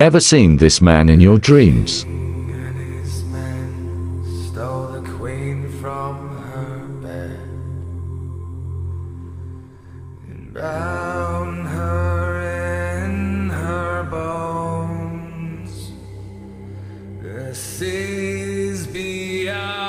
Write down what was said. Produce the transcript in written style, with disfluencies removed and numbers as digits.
Ever seen this man in your dreams? And his men stole the queen from her bed and bound her in her bones. The seas beyond